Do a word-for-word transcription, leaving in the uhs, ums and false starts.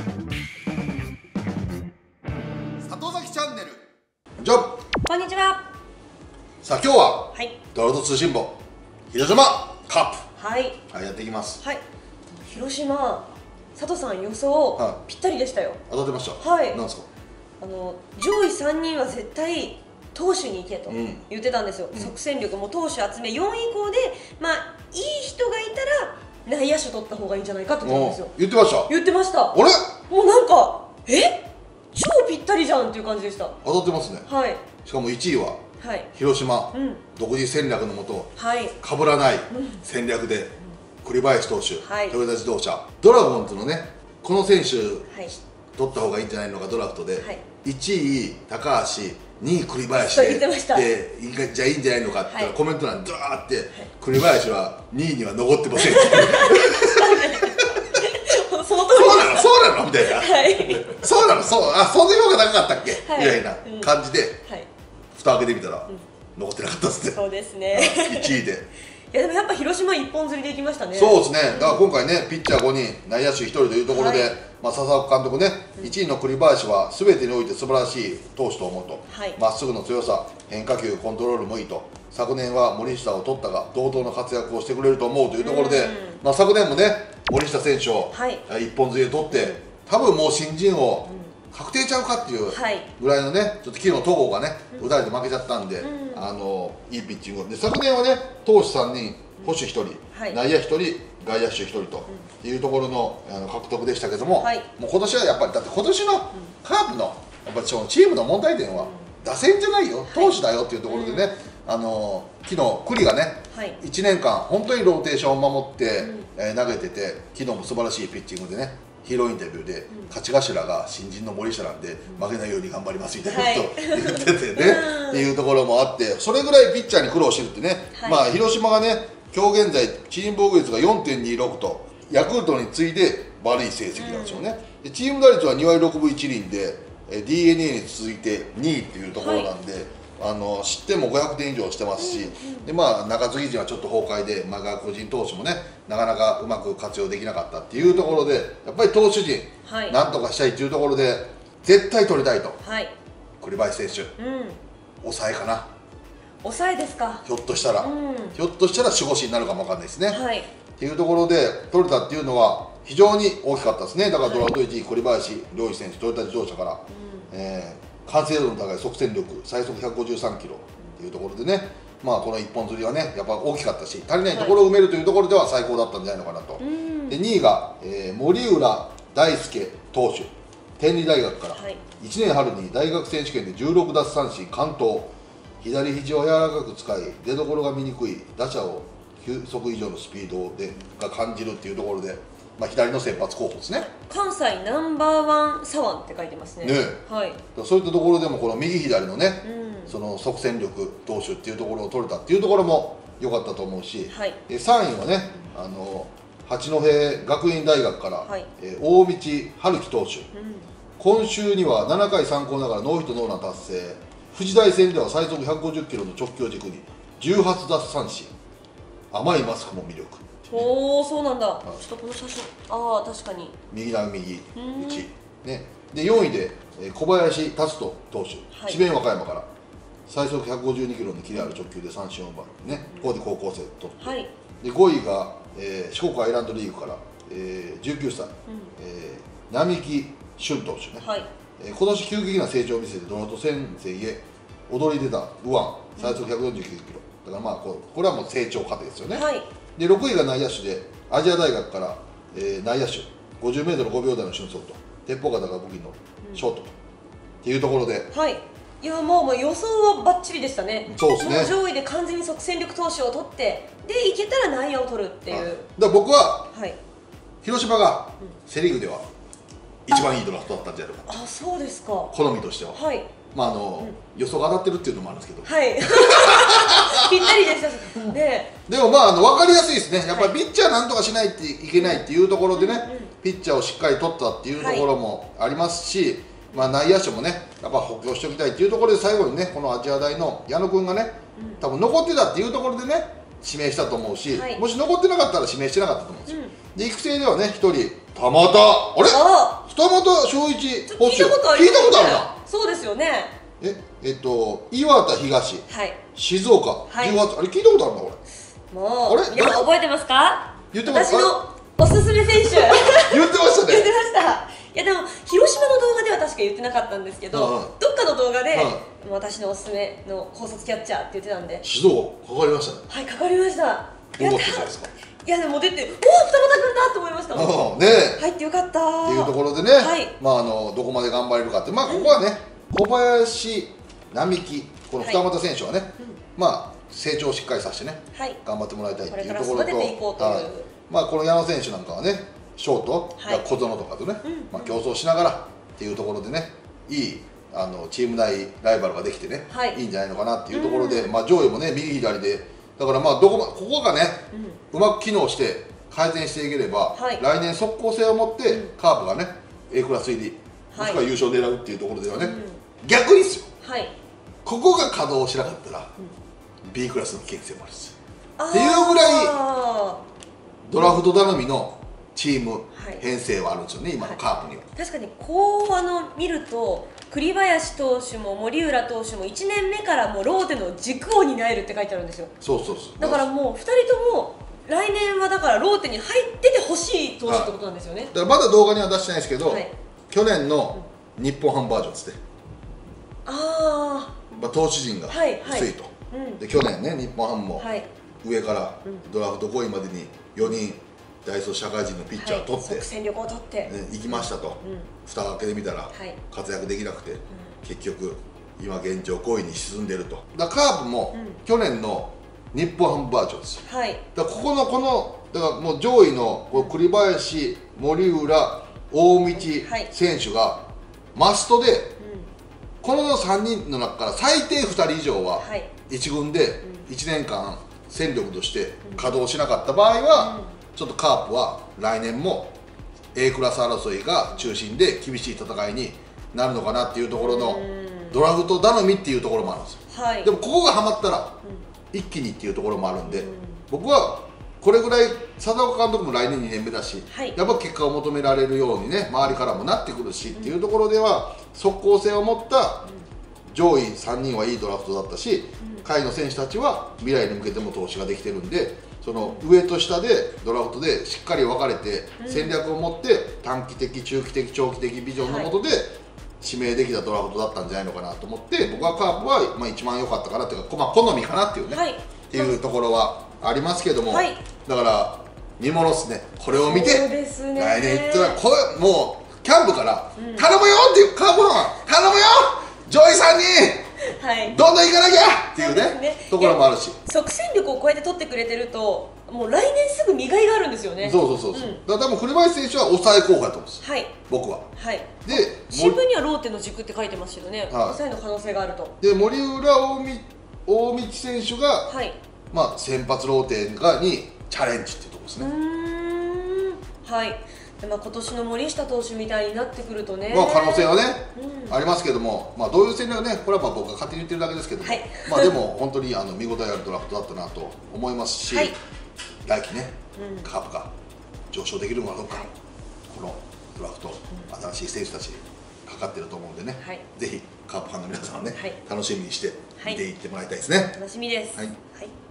里崎チャンネル。じゃあこんにちは。 さあ今日は、 はい、 ドラフト通信簿広島カップ、 はい、 はい、やっていきます。 はい。広島、佐藤さん予想、 はい、 ぴったりでしたよ。 当たってました。 はい。 なんですか。 あの上位さんにんは絶対投手に行けと言ってたんですよ。 うん、 即戦力も投手集めよんい以降で、まあいい人がいたら内野手取った方がいいんじゃないかって言ってたんですよ。 言ってました。 言ってました。 あれ、 もうなんかえ超ぴったりじゃんっていう感じでした。 当たってますね。 はい。 しかもいちいは、 はい、 広島、 うん、 独自戦略のもと、 はい、 かぶらない戦略で、うん、栗林投手、 はい、 トヨタ自動車、ドラゴンズのね、この選手、はい、取った方がいいんじゃないのか、ドラフトで、はい、いちい高橋、にい栗林で、でじゃあいいんじゃないのかって、はい、コメント欄にドワーって、はい、栗林はにいには残ってませんってそうなのそうなのみたいな、はい、そうなのそう、あ、そんな評価高かったっけ、はい、みたいな感じで、はい、蓋開けてみたら、うん、残ってなかったっすね。そうですねいちいで。 いやでもやっぱ広島一本釣りでいきましたね。 そうですね。だから今回ね、ピッチャーごにん、内野手ひとりというところで、はい、まあ佐々木監督ね、うん、いちいの栗林は全てにおいて素晴らしい投手と思うと、ま、はい、っすぐの強さ、変化球コントロールもいいと、昨年は森下を取ったが同等の活躍をしてくれると思うというところで、うん、まあ昨年もね、森下選手を一本釣りで取って、はい、多分もう新人王確定ちゃうかっていうぐらいのね、ちょっと昨日戸郷がね、打たれて負けちゃったんで、うん、あのいいピッチングで、昨年はね、投手さんにん、捕手ひとり、はい、内野ひとり、外野手ひとりというところの、あの獲得でしたけども、はい、もう今年はやっぱり、だって今年のカープのやっぱりそのチームの問題点は、打線じゃないよ、投手だよっていうところでね、はい、あの昨日栗がね、はい、いちねんかん、本当にローテーションを守って、うん、えー、投げてて、昨日も素晴らしいピッチングでね、ヒーローインタビューで、うん、勝ち頭が新人の森下なんで、負けないように頑張りますみたいなことを言っててね、はい、っていうところもあって、それぐらいピッチャーに苦労してるってね、はい、まあ広島がね、今日現在、チーム防御率が よんてんにろく と、ヤクルトに次いで悪い成績なんですよね、うん、でチーム打率はにわりろくぶいちりんで、ディーエヌエー に続いてにいっていうところなんで、はい、あの失点もごひゃくてん以上してますし、うんうん、でまあ、中継ぎ陣はちょっと崩壊で、まあ、外国人投手もね、なかなかうまく活用できなかったっていうところで、やっぱり投手陣、はい、なんとかしたいっていうところで、絶対取りたいと、はい、栗林選手、うん、抑えかな、 抑えですか、 ひょっとしたら、うん、ひょっとしたら守護神になるかもわかんないですね。はい、っていうところで、取れたっていうのは、非常に大きかったですね、だからドラフトいちい、栗林良一選手、トヨタ自動車から、うん、えー、完成度の高い即戦力、最速ひゃくごじゅうさんキロっていうところでね、まあ、この一本釣りはね、やっぱ大きかったし、足りないところを埋めるというところでは最高だったんじゃないのかなと。はい、でにいが、えー、森浦大輔投手、天理大学から、はい、いちねん春に大学選手権でじゅうろくだつさんしん完投、左肘を柔らかく使い、出どころが見にくい打者を球速以上のスピードでが感じるっていうところで、まあ、左の先発候補ですね。 関西ナンバーワン左腕って書いてますね。ね、はい、 そういったところでもこの右左のね、うん、その即戦力投手っていうところを取れたっていうところも良かったと思うし、はい、さんいはね、あの八戸学院大学から、はい、えー、大道春樹投手、うん、今週にはななかいさんこうながらノーヒットノーラン達成、富士大戦では最速ひゃくごじゅっキロの直球軸にじゅうはちだつさんしん、甘いマスクも魅力。 おお、そうなんだ。ちょっとこの写真、ああ、確かに右な右いち、ね、でよんいで小林達人投手、はい、智弁和歌山から最速ひゃくごじゅうにキロのキレある直球で三振を奪う、ね、ここで高校生取って、はい、でごいが、えー、四国アイランドリーグから、えー、じゅうきゅうさい、うん、えー、並木俊投手ね、はい、えー、今年急激な成長を見せてドラフト戦線へ躍り出た右腕、最速ひゃくよんじゅうきゅうキロだから、まあここれはもう成長過程ですよね。はい、でろくいが内野手でアジア大学から、えー、内野手 ごじゅうメートルごびょうだいの俊足と鉄砲肩が武器のショートと、うん、っていうところで、 はい、いやもう、もう予想はバッチリでしたね。 そうですね、 上位で完全に即戦力投手を取ってでいけたら内野を取るっていう。だから僕は、はい、広島がセ・リーグでは一番いいドラフトだったんじゃないかと。 あ、そうですか。 好みとしては、はい、まああの、うん、予想が当たってるっていうのもあるんですけど、 はいぴったりでしたね。 でもまああの分かりやすいですね。やっぱりピッチャーなんとかしないといけないっていうところでね、うんうん、ピッチャーをしっかり取ったっていうところもありますし、はい、まあ内野手もね、やっぱ補強しておきたいっていうところで、最後にね、このアジア大の矢野君がね、多分残ってたっていうところでね、指名したと思うし、はい、もし残ってなかったら指名してなかったと思うんですよ。うん、で育成ではね、ひとり、玉田、あれ二俣翔一聞いたことある、 聞いたことあるな。 そうですよね。 ええっと岩田東、 はい、 静岡、はい、じゅうがつ、あれ聞いたことあるなこれ。 もうあれ皆さん覚えてますか？ 言ってます。 私のおすすめ選手言ってましたね。 言ってました。いやでも広島の動画では確か言ってなかったんですけど、うん、どっかの動画で、うん、私のおすすめの高卒キャッチャーって言ってたんで。 静岡かかりましたね。 はい、かかりました。 どうだったじゃないですか。 いやでも出て、おお、二俣君だと思いましたもん。 ねえ、 入ってよかったっていうところでね、はい、まああのどこまで頑張れるかって、まあここはね、うん、小林並木、この二俣選手はね、はい、まあ成長をしっかりさせてね、はい、頑張ってもらいたいっていうところと、はい、まあこの矢野選手なんかはね、ショート、はい、小園とかとね、うん、まあ競争しながらっていうところでね、いいあのチーム内ライバルができてね、はい、いいんじゃないのかなっていうところで、うん、まあ上位もね右左で。だからまあどこまここがね、うん、うまく機能して改善していければ、はい、来年即効性を持って、うん、カープがね A クラス入り、もしくは優勝を狙うっていうところではね、うん、逆にですよ、はい、ここが稼働しなかったら、うん、B クラスの危険性もあるんですよっていうぐらいドラフト頼みのチーム編成はあるんですよね、はい、今のカープには。 確かにこうあの見ると栗林投手も森浦投手もいちねんめからもうローテの軸を担えるって書いてあるんですよ。 そうそうそう。 だからもうふたりとも来年はだからローテに入っててほしい投手ってことなんですよね。 だからまだ動画には出してないですけど、はい、去年の日本ハムバージョンですね。ああ、まあ、投手陣が薄いと、はいはい、で去年ね日本ハムも上からドラフトごいまでによにん大卒社会人のピッチャーを取って、はい、即戦力を取って、ね、行きましたと、うん、蓋を開けてみたら、はい、活躍できなくて、うん、結局今現状ごいに沈んでると。だからカープも、うん、去年の日本ハムバージョンですよ、はい、だからここのこのだからもう上位のこう栗林、森浦、大道選手がマストで、うん、このさんにんの中から最低ふたり以上はいち軍でいちねんかん戦力として稼働しなかった場合は、うん、ちょっとカープは来年も A クラス争いが中心で厳しい戦いになるのかなっていうところのドラフト頼みっていうところもあるんですよ、はい、でもここがはまったら一気にっていうところもあるんで、僕はこれぐらい佐々岡監督も来年にねんめだし、はい、やっぱ結果を求められるようにね周りからもなってくるしっていうところでは即効性を持った上位さんにんはいいドラフトだったし、下位の選手たちは未来に向けても投資ができてるんで、その上と下でドラフトでしっかり分かれて戦略を持って短期的中期的長期的ビジョンのもとで指名できたドラフトだったんじゃないのかなと思って、僕はカープはまあ一番良かったかなっていうか、まあ、好みかなっていうね、はい、っていうところはありますけども、はい、だから見ものっすね、これを見て、ね、来年いったらこれもうキャンプから「うん、頼むよ!」っていうカープファン「頼むよ上位さんにはい、どんどん行かなきゃ!」っていう ね, ねところもあるし、 即戦力をこうやって取ってくれてるともう来年すぐ磨いがあるんですよね。 そうそうそうそう、うん、だから多分栗林選手は抑え候補だと思うんです、はい、僕は、 はい、で新聞にはローテの軸って書いてますけどね、はい、抑えの可能性があると。で森浦大道大道選手が、はい、まあ先発ローテがにチャレンジっていうところですね。うーん、はい。でまあ、今年の森下投手みたいになってくるとね、まあ可能性はね、うん、ありますけども、まあ、どういう戦略ね、これはまあ僕が勝手に言ってるだけですけども、はい、まあでも本当にあの見応えあるドラフトだったなと思いますし、はい、来季ね、うん、カープが上昇できるのかどうか、はい、このドラフト、うん、新しい選手たちかかってると思うんでね、はい、ぜひカープファンの皆さんはね、はい、楽しみにして見ていってもらいたいですね。 楽しみです。はい。はい